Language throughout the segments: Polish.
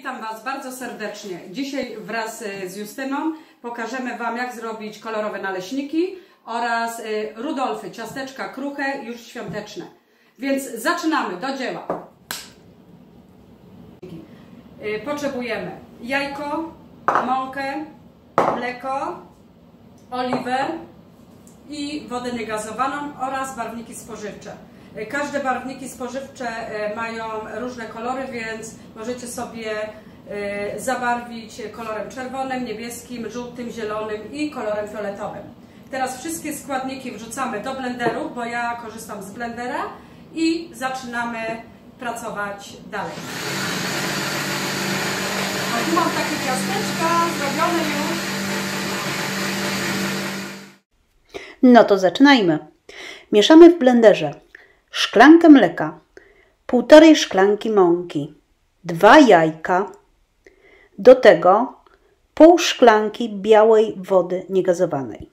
Witam Was bardzo serdecznie. Dzisiaj wraz z Justyną pokażemy Wam, jak zrobić kolorowe naleśniki oraz Rudolfy, ciasteczka kruche, już świąteczne. Więc zaczynamy, do dzieła. Potrzebujemy jajko, mąkę, mleko, oliwę i wodę niegazowaną oraz barwniki spożywcze. Każde barwniki spożywcze mają różne kolory, więc możecie sobie zabarwić kolorem czerwonym, niebieskim, żółtym, zielonym i kolorem fioletowym. Teraz wszystkie składniki wrzucamy do blenderu, bo ja korzystam z blendera i zaczynamy pracować dalej. O, tu mam takie ciasteczka zrobione już. No to zaczynajmy. Mieszamy w blenderze szklankę mleka, 1,5 szklanki mąki, 2 jajka, do tego pół szklanki białej wody niegazowanej.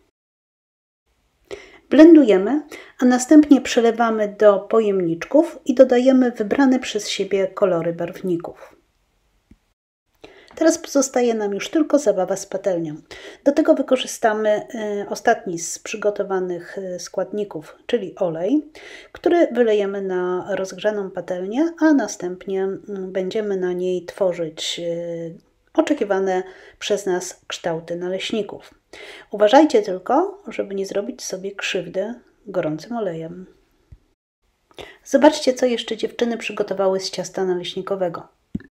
Blendujemy, a następnie przelewamy do pojemniczków i dodajemy wybrane przez siebie kolory barwników. Teraz pozostaje nam już tylko zabawa z patelnią. Do tego wykorzystamy ostatni z przygotowanych składników, czyli olej, który wylejemy na rozgrzaną patelnię, a następnie będziemy na niej tworzyć oczekiwane przez nas kształty naleśników. Uważajcie tylko, żeby nie zrobić sobie krzywdy gorącym olejem. Zobaczcie, co jeszcze dziewczyny przygotowały z ciasta naleśnikowego.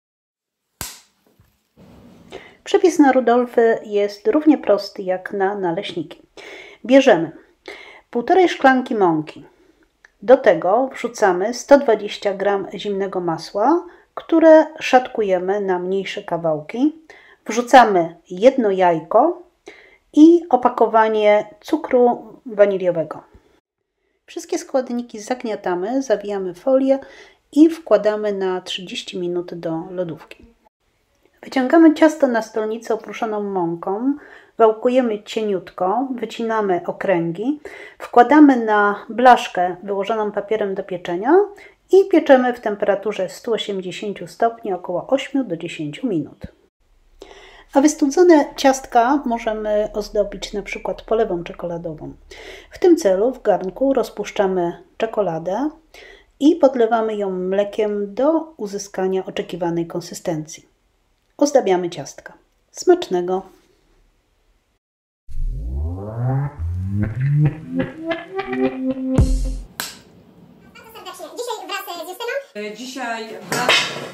Przepis na Rudolfy jest równie prosty jak na naleśniki. Bierzemy 1,5 szklanki mąki. Do tego wrzucamy 120 g zimnego masła, które szatkujemy na mniejsze kawałki. Wrzucamy jedno jajko i opakowanie cukru waniliowego. Wszystkie składniki zagniatamy, zawijamy folię i wkładamy na 30 minut do lodówki. Wyciągamy ciasto na stolnicę opruszoną mąką, wałkujemy cieniutko, wycinamy okręgi, wkładamy na blaszkę wyłożoną papierem do pieczenia i pieczemy w temperaturze 180 stopni około 8 do 10 minut. A wystudzone ciastka możemy ozdobić na przykład polewą czekoladową. W tym celu w garnku rozpuszczamy czekoladę i podlewamy ją mlekiem do uzyskania oczekiwanej konsystencji. Ozdabiamy ciastka. Smacznego! Dzisiaj wraz...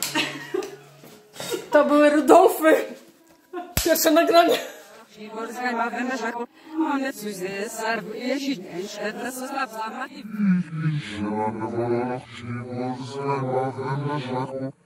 To były Rudolfy! Pierwsze nagranie! One coś ze sarwy, jeśli nie, to zostaw sama.